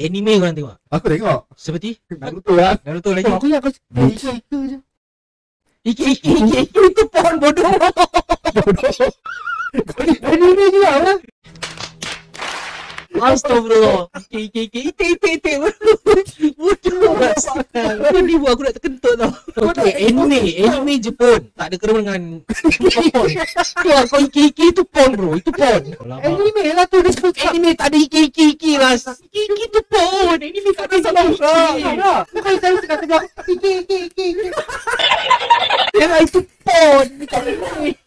Anime korang tengok? Aku tengok Seperti? Naruto lah. Naruto lagi? Aku ingat kau Ika je. Iki itu pohon bodoh. Kau ni anime juga lah. Astagfirullah. Ite. Bodoh. Kau ni buat aku nak terkentut tau. Okay, anime Jepun. Tak ada kena dengan pohon. Kau iki itu pohon bro. Itu pohon. Anime lah tu dia cakap. Anime tak ada iki lah. Iki itu pohon. Anime tak ada salah. Bukan saya cakap Ika. Yang itu pohon.